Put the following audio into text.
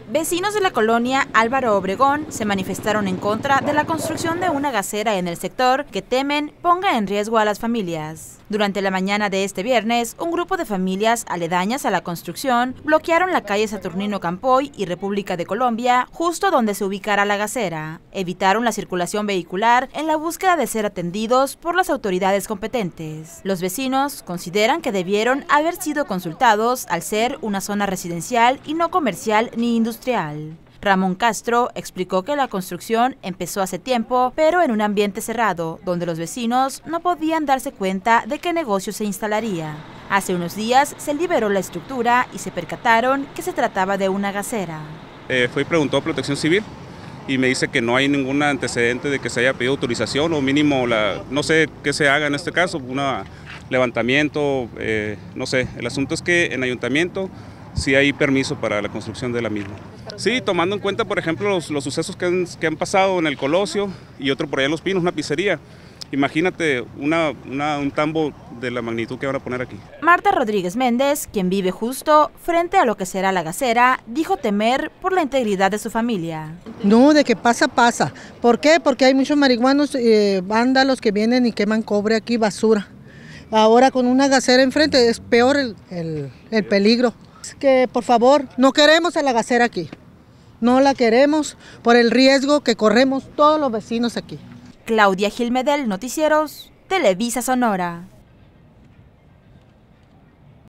Vecinos de la colonia Álvaro Obregón se manifestaron en contra de la construcción de una gasera en el sector que temen ponga en riesgo a las familias. Durante la mañana de este viernes, un grupo de familias aledañas a la construcción bloquearon la calle Saturnino Campoy y República de Colombia, justo donde se ubicara la gasera. Evitaron la circulación vehicular en la búsqueda de ser atendidos por las autoridades competentes. Los vecinos consideran que debieron haber sido consultados al ser una zona residencial y no comercial ni industrial. Ramón Castro explicó que la construcción empezó hace tiempo, pero en un ambiente cerrado, donde los vecinos no podían darse cuenta de qué negocio se instalaría. Hace unos días se liberó la estructura y se percataron que se trataba de una gasera. Fue y preguntó a Protección Civil y me dice que no hay ningún antecedente de que se haya pedido autorización o mínimo, no sé qué se haga en este caso, un levantamiento, no sé. El asunto es que en ayuntamiento sí hay permiso para la construcción de la misma. Sí, tomando en cuenta, por ejemplo, los sucesos que han pasado en el Colosio y otro por allá en Los Pinos, una pizzería. Imagínate un tambo de la magnitud que van a poner aquí. Marta Rodríguez Méndez, quien vive justo frente a lo que será la gasera, dijo temer por la integridad de su familia. No, de que pasa. ¿Por qué? Porque hay muchos marihuanos, vándalos que vienen y queman cobre aquí, basura. Ahora con una gasera enfrente es peor el peligro. Que por favor, no queremos a la gasera aquí, no la queremos por el riesgo que corremos todos los vecinos aquí. Claudia Gil Medel, Noticieros, Televisa Sonora.